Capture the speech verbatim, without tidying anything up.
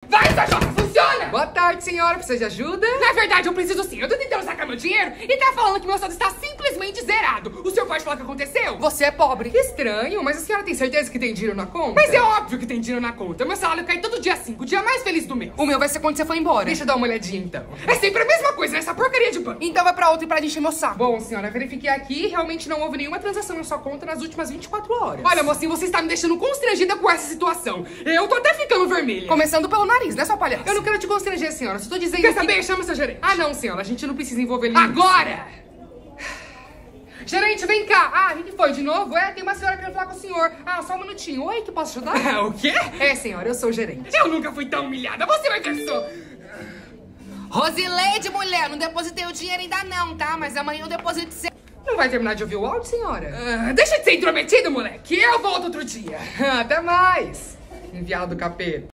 Vai, Sajota, funciona! Boa tarde, senhora. Precisa de ajuda? Na verdade, eu preciso sim. Eu tô tentando sacar meu dinheiro e tá falando que meu saldo está simplesmente zerado. O senhor pode falar o que aconteceu? Você é pobre. Que estranho, mas a senhora tem certeza que tem dinheiro na conta? Mas é óbvio que tem dinheiro na conta. Meu salário cai todo dia cinco, o dia mais feliz do mês. O meu vai ser quando você for embora. Deixa eu dar uma olhadinha, então. É sempre a mesma coisa nessa porcaria de banco. Então vai pra outra e para de encher meu saco. Bom, senhora, verifiquei aqui e realmente não houve nenhuma transação na sua conta nas últimas vinte e quatro horas. Olha, Olha, mocinho, você está me deixando constrangida com essa situação. Eu tô até ficando vermelha. Começando pelo nariz, né, sua palhaça? Eu não quero te constranger, senhora. Só tô dizendo Quer que... saber? Chama seu gerente. Ah, não, senhora. A gente não precisa envolver ele Agora! Gerente, vem cá. Ah, o que foi? De novo? É, tem uma senhora querendo falar com o senhor. Ah, só um minutinho. Oi, que posso ajudar? O quê? É, senhora, eu sou o gerente. Eu nunca fui tão humilhada. Você vai ver só. Rosileide, mulher, não depositei o dinheiro ainda não, tá? Mas amanhã eu deposito você. Não vai terminar de ouvir o áudio, senhora? Ah, deixa de ser intrometido, moleque. Eu volto outro dia. Até mais, enviado do capeta.